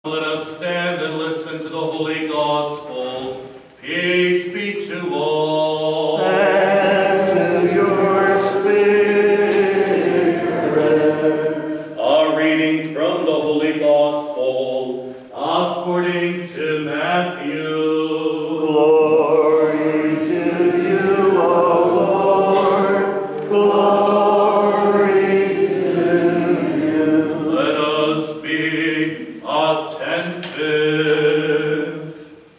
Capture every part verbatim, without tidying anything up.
Let us stand and listen to the Holy Gospel. Peace be to all. And to your spirit. A reading from the Holy Gospel according to Matthew. Glory to you, O Lord. Glory to you. Let us be attentive.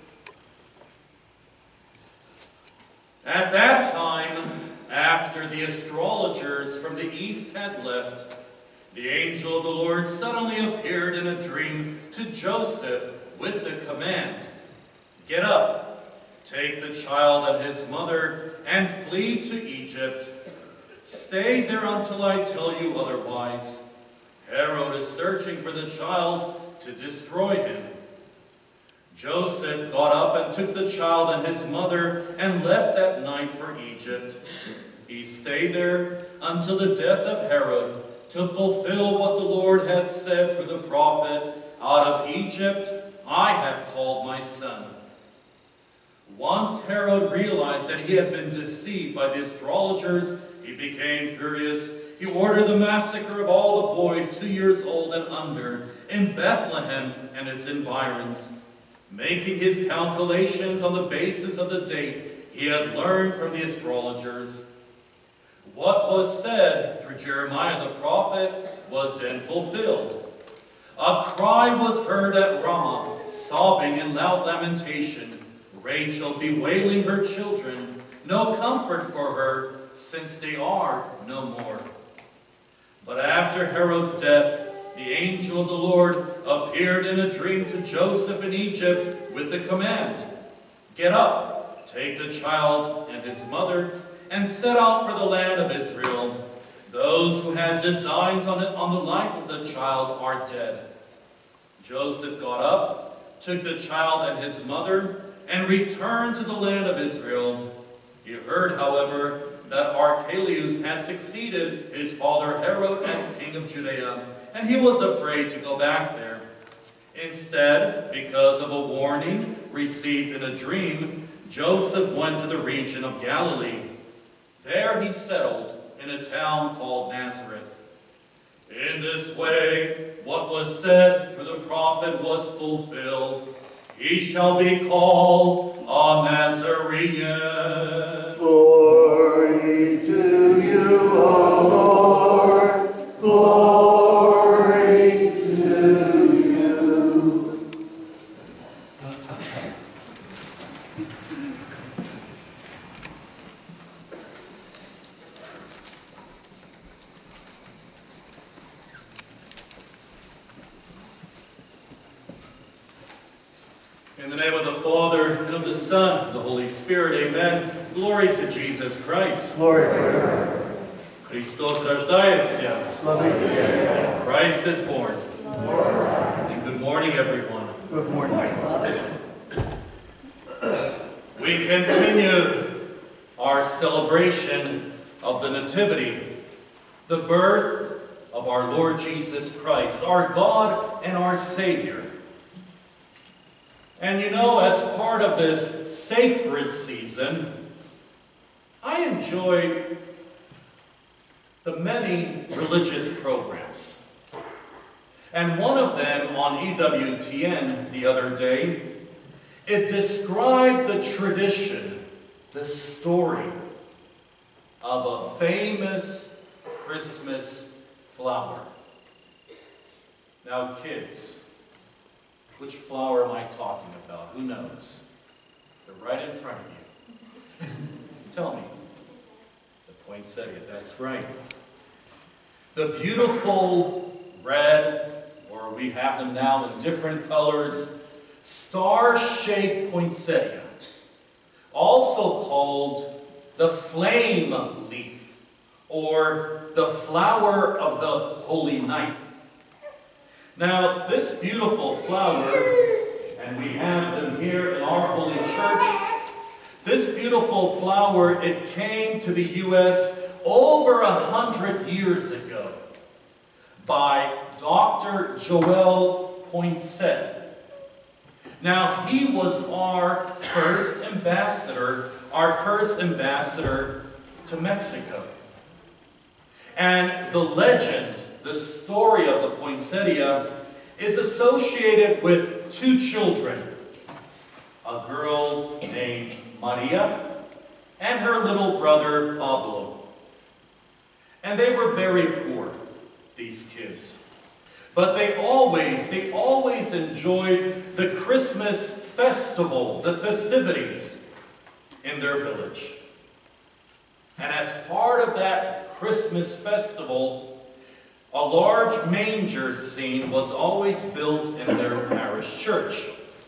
At that time, after the astrologers from the east had left, the angel of the Lord suddenly appeared in a dream to Joseph with the command, "Get up, take the child and his mother, and flee to Egypt. Stay there until I tell you otherwise. Herod is searching for the child to destroy him." Joseph got up and took the child and his mother and left that night for Egypt. He stayed there until the death of Herod, to fulfill what the Lord had said through the prophet, "Out of Egypt I have called my son." Once Herod realized that he had been deceived by the astrologers, he became furious. He ordered the massacre of all the boys two years old and under in Bethlehem and its environs, making his calculations on the basis of the date he had learned from the astrologers. What was said through Jeremiah the prophet was then fulfilled. A cry was heard at Ramah, sobbing in loud lamentation, Rachel bewailing her children, no comfort for her, since they are no more. But after Herod's death, the angel of the Lord appeared in a dream to Joseph in Egypt with the command, "Get up, take the child and his mother, and set out for the land of Israel. Those who had designs on, it, on the life of the child are dead." Joseph got up, took the child and his mother, and returned to the land of Israel. He heard, however, that Archelaus had succeeded his father Herod as king of Judea, and he was afraid to go back there. Instead, because of a warning received in a dream, Joseph went to the region of Galilee. There he settled in a town called Nazareth. In this way, what was said through the prophet was fulfilled. "He shall be called a Nazarene." Glory to you, O Lord. Glory to you. In the name of the Father, and of the Son, and of the Holy Spirit, amen. Glory to Jesus Christ. Glory to God. Christos рождается. Christ is born. And good morning, everyone. Good morning. We continue our celebration of the Nativity, the birth of our Lord Jesus Christ, our God and our Savior. And you know, as part of this sacred season, I enjoy the many religious programs. And one of them on E W T N the other day, it described the tradition, the story of a famous Christmas flower. Now, kids, which flower am I talking about? Who knows? They're right in front of you. Tell me. The poinsettia, that's right. The beautiful red, or we have them now in different colors, star-shaped poinsettia, also called the flame leaf, or the flower of the holy night. Now, this beautiful flower, and we have them here in our holy church, this beautiful flower, it came to the U S over a hundred years ago by Doctor Joel Poinsett. Now, he was our first ambassador, our first ambassador to Mexico. And the legend, the story of the poinsettia, is associated with two children, a girl named Maria and her little brother Pablo. And they were very poor, these kids. But they always, they always enjoyed the Christmas festival, the festivities in their village. And as part of that Christmas festival, a large manger scene was always built in their parish church.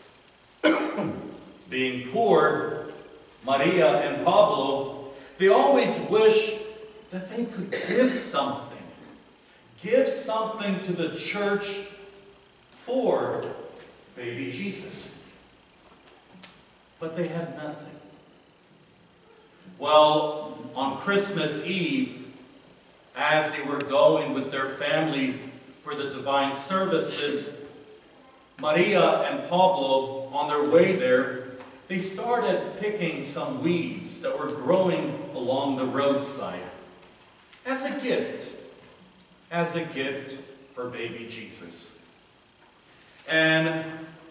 Being poor, Maria and Pablo, they always wished that they could give something. Give something to the church for baby Jesus. But they had nothing. Well, on Christmas Eve, as they were going with their family for the divine services, Maria and Pablo, on their way there, they started picking some weeds that were growing along the roadside as a gift. as a gift for baby Jesus. And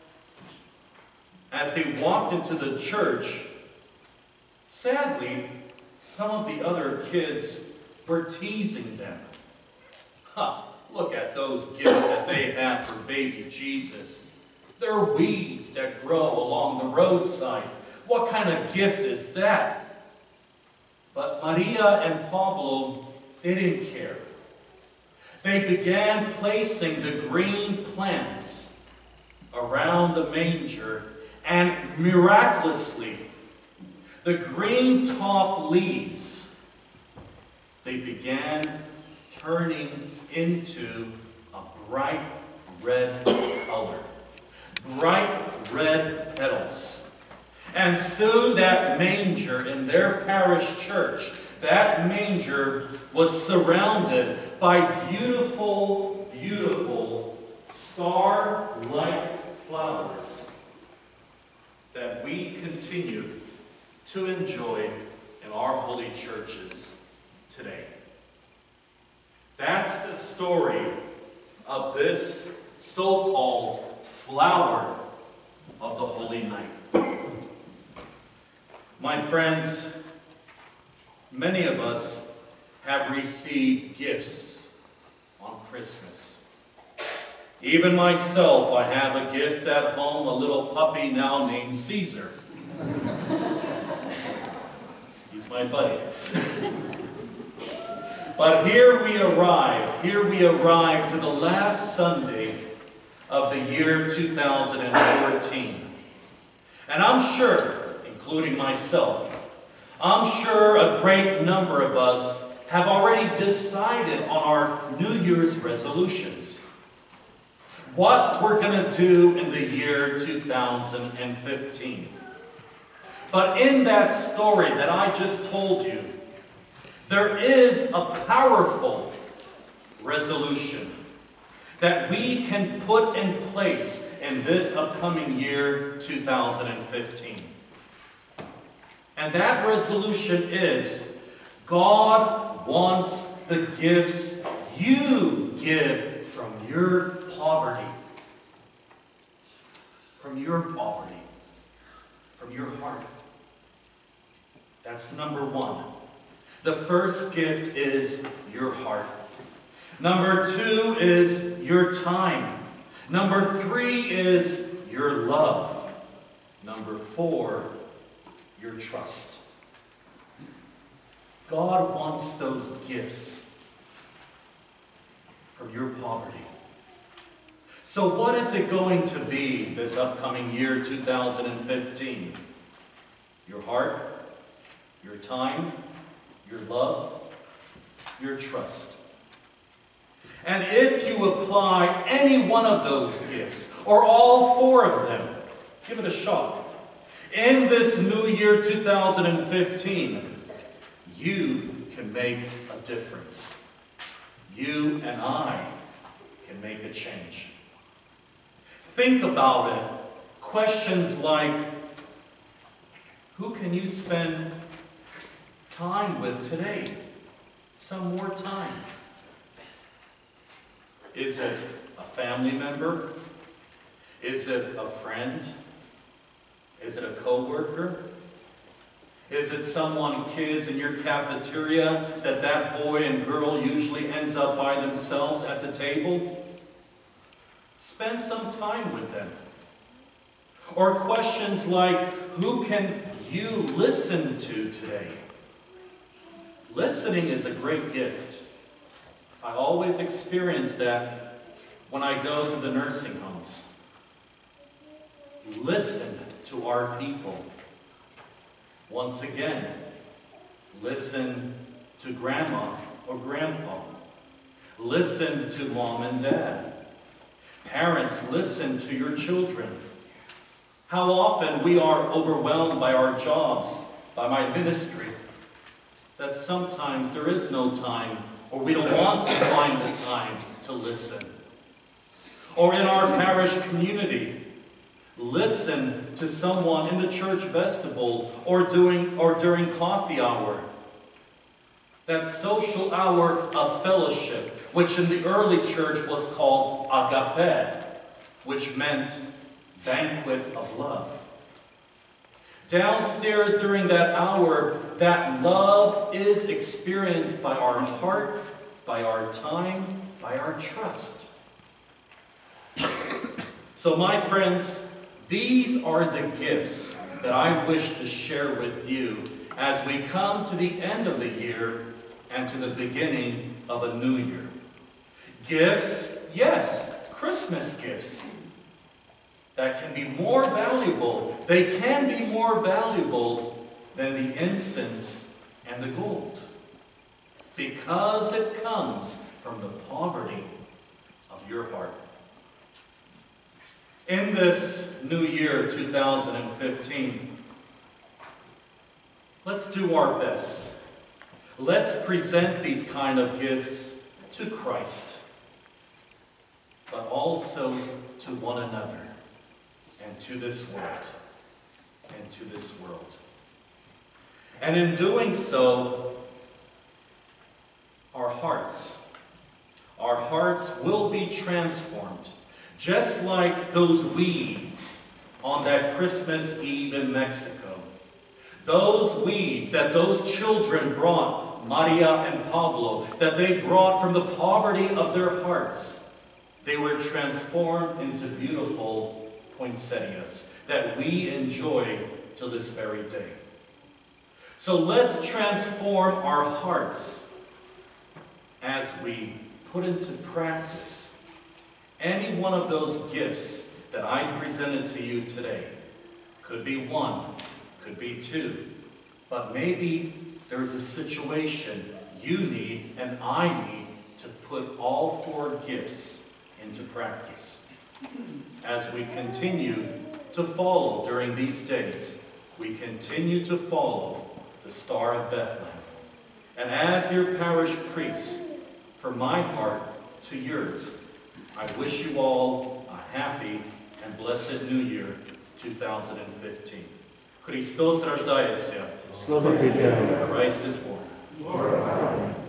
as they walked into the church, sadly, some of the other kids were teasing them. Huh, look at those gifts that they have for baby Jesus. They're weeds that grow along the roadside. What kind of gift is that? But Maria and Pablo, they didn't care. They began placing the green plants around the manger, and miraculously, the green top leaves, they began turning into a bright red color. Bright red petals. And soon that manger in their parish church, that manger was surrounded by beautiful, beautiful star-like flowers that we continue to enjoy in our holy churches today. That's the story of this so-called flower of the Holy Night. My friends, many of us have received gifts on Christmas. Even myself, I have a gift at home, a little puppy now named Caesar. He's my buddy. But here we arrive, here we arrive to the last Sunday of the year two thousand fourteen. And I'm sure, including myself, I'm sure a great number of us have already decided on our New Year's resolutions. What we're going to do in the year two thousand fifteen. But in that story that I just told you, there is a powerful resolution that we can put in place in this upcoming year two thousand fifteen. And that resolution is, God wants the gifts you give from your poverty. From your poverty. From your heart. That's number one. The first gift is your heart. Number two is your time. Number three is your love. Number four, your trust. God wants those gifts from your poverty. So what is it going to be this upcoming year, two thousand fifteen? Your heart, your time, your love, your trust. And if you apply any one of those gifts, or all four of them, give it a shot. In this new year two thousand fifteen, you can make a difference. You and I can make a change. Think about it. Questions like, who can you spend time with today? Some more time. Is it a family member? Is it a friend? Is it a co-worker? Is it someone, kids in your cafeteria, that that boy and girl usually ends up by themselves at the table? Spend some time with them. Or questions like, who can you listen to today? Listening is a great gift. I always experience that when I go to the nursing homes. Listen to our people. Once again, listen to grandma or grandpa. Listen to mom and dad. Parents, listen to your children. How often we are overwhelmed by our jobs, by my ministry, that sometimes there is no time, or we don't want to find the time to listen. Or in our parish community, listen to someone in the church vestibule or doing or during coffee hour. That social hour of fellowship, which in the early church was called agape, which meant banquet of love. Downstairs during that hour, that love is experienced by our heart, by our time, by our trust. So my friends, these are the gifts that I wish to share with you as we come to the end of the year and to the beginning of a new year. Gifts, yes, Christmas gifts. That can be more valuable. They can be more valuable than the incense and the gold. Because it comes from the poverty of your heart. In this new year, two thousand fifteen, let's do our best. Let's present these kind of gifts to Christ, but also to one another. And to this world, and to this world. And in doing so, our hearts, our hearts will be transformed, just like those weeds on that Christmas Eve in Mexico. Those weeds that those children brought, Maria and Pablo, that they brought from the poverty of their hearts, they were transformed into beautiful poinsettias that we enjoy till this very day. So let's transform our hearts as we put into practice any one of those gifts that I presented to you today. Could be one, could be two, but maybe there's a situation you need and I need to put all four gifts into practice. As we continue to follow during these days, we continue to follow the Star of Bethlehem. And as your parish priest, from my heart to yours, I wish you all a happy and blessed New Year two thousand fifteen. Christos рождается. Christ is born.